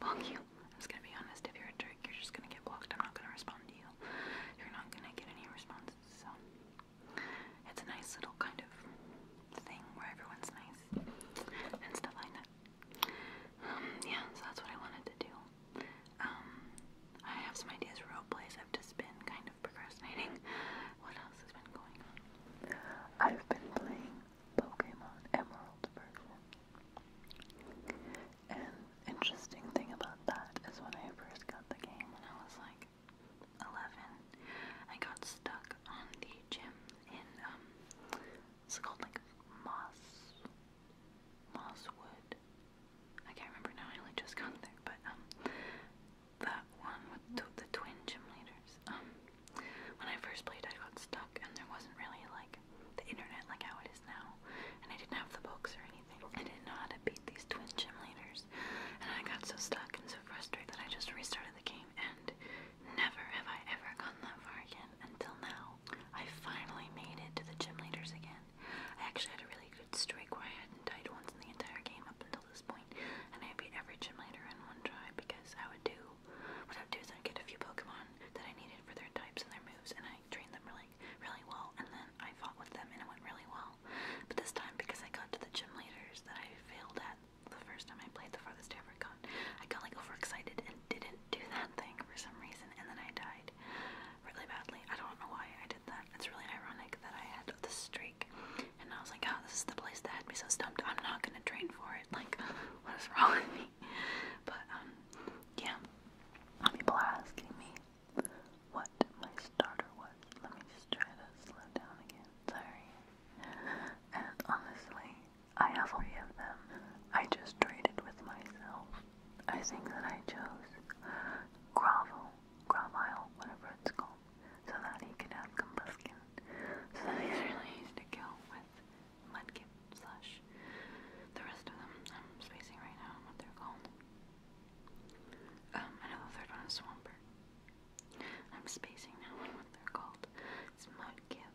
block you. I'm just gonna be honest, if you're a jerk, you're just gonna get blocked. I'm not gonna respond to you. You're not gonna get any responses, so it's a nice little kind of thing where everyone's nice and stuff like that. Yeah, so that's what I wanted to do. I have some ideas for role plays. I've just been kind of procrastinating. What else has been going on? I've been playing Pokemon Emerald version. And interesting thing about that is when I first got the game When I was like 11, I got stuck on the gym in, it's called like Mosswood. I can't remember now, I only just got there, but, that one with the twin gym leaders. When I first played, I got stuck, and there wasn't really, like, the internet like how it is now, and I didn't have the books or anything. I didn't know how to beat these twin gym leaders, and I got so stuck and so frustrated that I just restarted the game, and never have I ever gone that far again until now. I finally made it to the gym leaders again. I actually had a really good streak where I hadn't died once in the entire game up until this point, and I beat every gym leader in one try because what I would do is I'd get a few Pokemon that I needed for their types and their moves, and I trained them really well, and then I fought with them and it went really well. But this time, because I got to the gym leaders that I failed at the first time I played, the farthest I ever got, I got like overexcited and didn't do that thing for some reason, and then I died really badly. I don't know why I did that. It's really ironic that I had this streak, and I was like, oh, this is the place that had me so stumped. I'm not gonna train for it. Like, what is wrong with me? But, yeah. People are asking me what my starter was. Let me just try to slow down again. Sorry. And honestly, I have 3 of them. I just traded with myself. I think that I chose Gravile, whatever it's called, so that he could have Combuskin. So that It's really easy to kill with Mudkip slash the rest of them. I'm spacing right now on what they're called. I know the third one is Swampert. I'm spacing now on what they're called. It's Mudkip.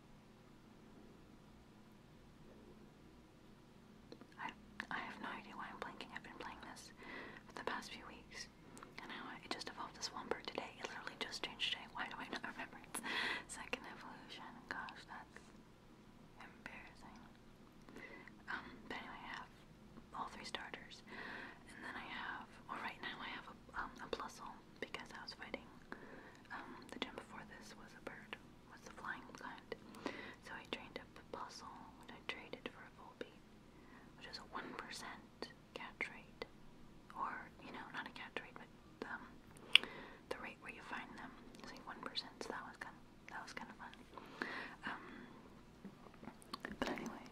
I have no idea why I'm blanking. I've been playing this for the past few weeks, and now it just evolved to Swampert today. It literally just changed today. Why do I not remember its second evolution? Gosh, that's embarrassing. But anyway, I have all 3 starters, and then I have, well, right now I have a Plusle, because I was fighting, the gym before this was a bird, was the flying kind, so I trained up a Plusle, which I traded for a Volbeat, which is a 1% cat trait, or, not a cat trait, but, the rate where you find them is like 1%, so that was kind of fun. But anyway,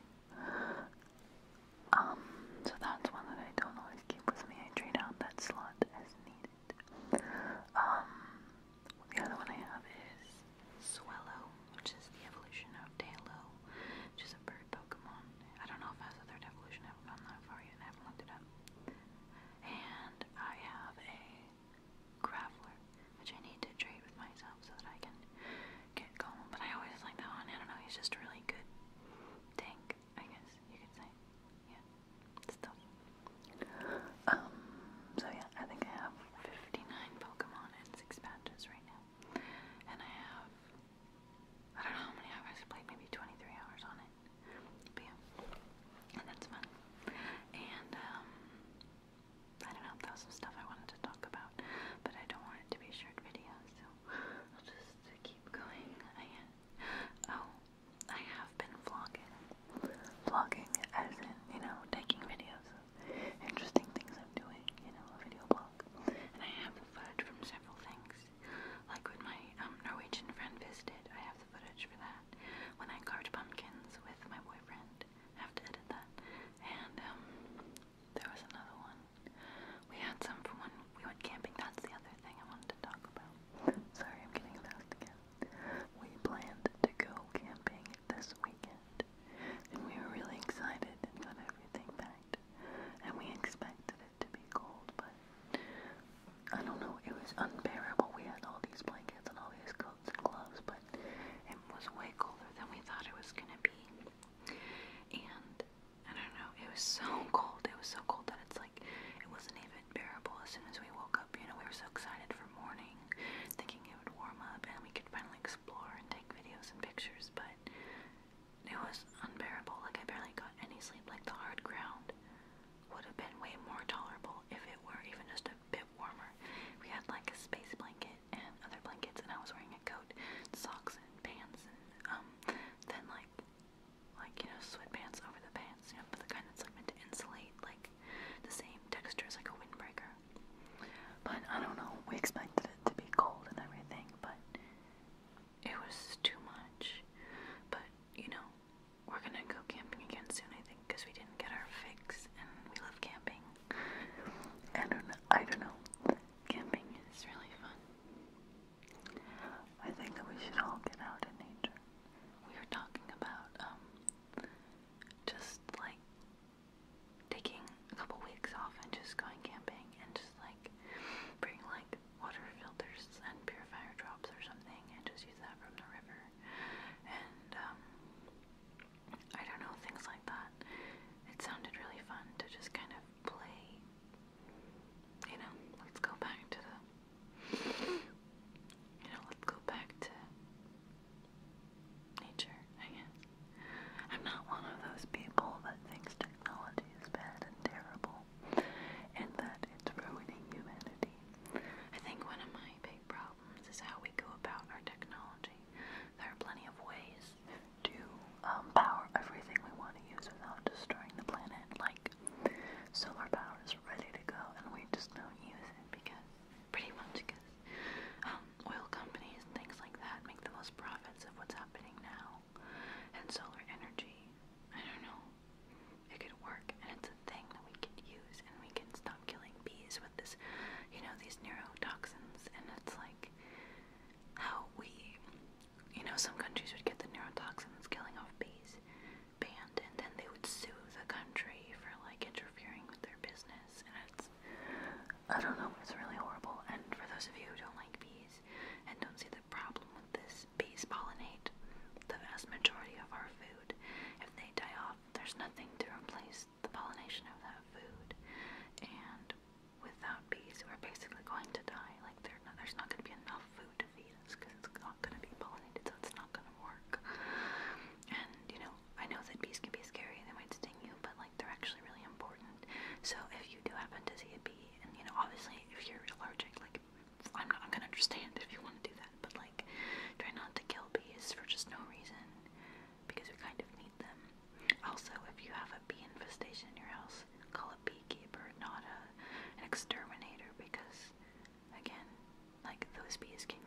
so that's one that I don't always keep with me. I trade out that slot as needed. The other one I have is Swellow, which is the evolution of Tailo, which is a bird Pokemon. I don't know if it has a 3rd evolution. I haven't gone that far yet, and I haven't looked it up. And I have a Graveler, which I need to trade with myself so that I can get going. But I always like that one. I don't know, he's just a really good tank, I guess you could say. Yeah, stuff. So yeah, I think I have 59 Pokemon and 6 patches right now. And I have, I don't know how many hours I played, maybe 23 hours on it. But yeah, and that's fun. And, I don't know, that was some stuff I wanted to talk about, but I don't want it to be a short video, so I'll just keep going. I have been vlogging. vlogging as in, taking videos of interesting things I'm doing, a video blog. And I have the footage from several things. Like when my Norwegian friend visited, I have the footage for that. When I carved pumpkins with my boyfriend, I have to edit that. And there was another one. We had some from when we went camping. That's the other thing I wanted to talk about. Sorry, I'm getting fast again. We planned to go camping this weekend, and we were really excited and got everything packed. And we expected it to be cold, but I don't know, it was unbearable. We had all these blankets and all these coats and gloves, but It was way colder than we thought it was gonna be. And I don't know, it was so cold. It was so cold that it's like, it wasn't even bearable as soon as we off and just going camping and just like bring like water filters and purifier drops or something and just use that from the river. And I don't know, things like that. It sounded really fun to just kind of play, you know, let's go back to the, let's go back to nature, I guess. I'm not one of those people that thinks technology is bad and terrible, and that it's ruining humanity. I think one of my big problems is how we go about our technology. There are plenty of ways To power everything we want to use without destroying the planet. Like, solar power is ready to go, and we just don't use it. because oil companies and things like that make the most profits of what's happening now. And solar energy, I don't know, it could work, and it's a thing that we could use, and we can stop killing bees with this, these neurotoxins. And it's like how we, some countries would get the neurotoxins killing off bees banned, and then they would sue the country for like interfering with their business. And it's, I don't know, it's really horrible. and for those of you who don't like bees and don't see the problem with this, bees pollinate the vast majority of our food. If they die off, there's nothing to replace the pollination of that food. And without bees, we're basically going to die. Like, there's not going to be enough food to feed us because it's not going to be pollinated, so it's not going to work. And, I know that bees can be scary, they might sting you, but, like, they're actually really important. So if you do happen to see a bee, and, obviously, if you're allergic, like, I'm going to understand if you want to do that, but, like, try not to kill bees for just no reason, because we kind of need them. Also, if you have a bee infestation in your house, call a beekeeper, not an exterminator, because, again, like, those bees can